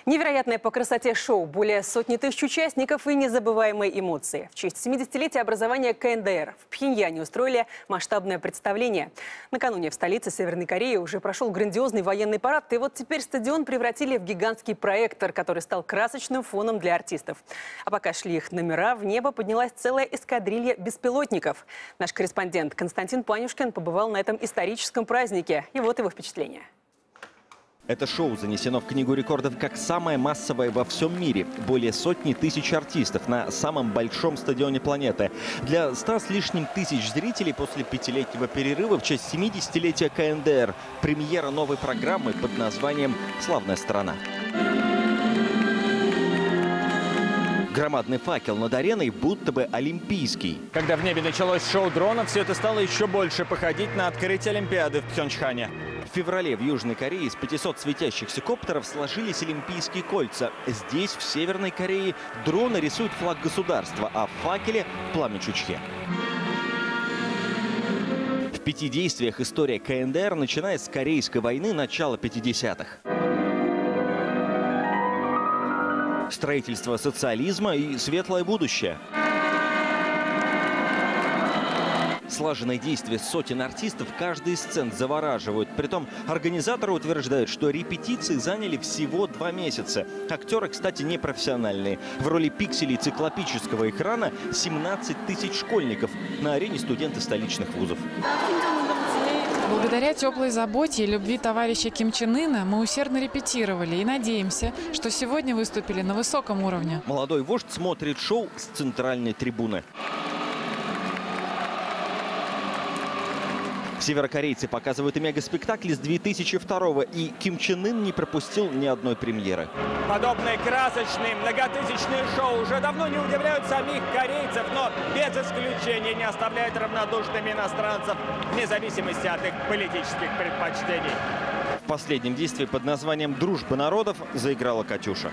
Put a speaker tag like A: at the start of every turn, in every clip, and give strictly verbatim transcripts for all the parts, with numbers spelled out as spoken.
A: Невероятное по красоте шоу, более сотни тысяч участников и незабываемые эмоции. В честь семидесятилетия образования ка эн дэ эр в Пхеньяне устроили масштабное представление. Накануне в столице Северной Кореи уже прошел грандиозный военный парад, и вот теперь стадион превратили в гигантский проектор, который стал красочным фоном для артистов. А пока шли их номера, в небо поднялась целая эскадрилья беспилотников. Наш корреспондент Константин Панюшкин побывал на этом историческом празднике. И вот его впечатления.
B: Это шоу занесено в Книгу рекордов как самое массовое во всем мире. Более сотни тысяч артистов на самом большом стадионе планеты. Для ста с лишним тысяч зрителей после пятилетнего перерыва в честь семидесятилетия ка эн дэ эр премьера новой программы под названием «Славная страна». Громадный факел над ареной будто бы олимпийский.
C: Когда в небе началось шоу дронов, все это стало еще больше походить на открытие Олимпиады в Пхенчхане.
B: В феврале в Южной Корее из пятисот светящихся коптеров сложились Олимпийские кольца. Здесь, в Северной Корее, дроны рисуют флаг государства, а в факеле – пламя Чучхе. В пяти действиях история ка эн дэ эр, начиная с Корейской войны начала пятидесятых. Строительство социализма и светлое будущее. Слаженные действия сотен артистов каждый из сцен завораживают. Притом организаторы утверждают, что репетиции заняли всего два месяца. Актеры, кстати, не профессиональные. В роли пикселей циклопического экрана семнадцать тысяч школьников. На арене студенты столичных вузов.
D: Благодаря теплой заботе и любви товарища Ким Чен Ына мы усердно репетировали и надеемся, что сегодня выступили на высоком уровне.
B: Молодой вождь смотрит шоу с центральной трибуны. Северокорейцы показывают и мегаспектакли с две тысячи второго, и Ким Чен Ын не пропустил ни одной премьеры.
C: Подобные красочные многотысячные шоу уже давно не удивляют самих корейцев, но без исключения не оставляют равнодушными иностранцев, вне зависимости от их политических предпочтений.
B: В последнем действии под названием «Дружба народов» заиграла Катюша.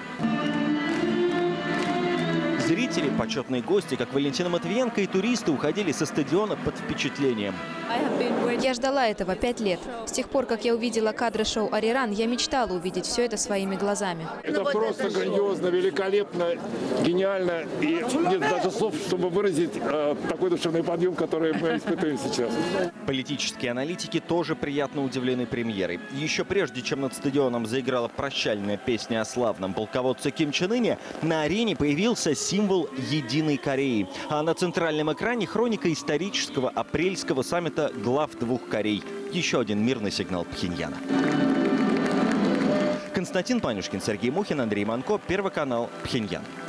B: Зрители, почетные гости, как Валентина Матвиенко, и туристы уходили со стадиона под впечатлением.
E: Я ждала этого пять лет. С тех пор, как я увидела кадры шоу «Ариран», я мечтала увидеть все это своими глазами.
F: Это просто грандиозно, великолепно, гениально. И нет даже слов, чтобы выразить э, такой душевный подъем, который мы испытываем сейчас.
B: Политические аналитики тоже приятно удивлены премьерой. Еще прежде, чем над стадионом заиграла прощальная песня о славном полководце Ким Чен Ыне, на арене появился символ Единой Кореи. А на центральном экране хроника исторического апрельского саммита глав двух Корей. Еще один мирный сигнал Пхеньяна. Константин Панюшкин, Сергей Мухин, Андрей Манко, Первый канал, Пхеньян.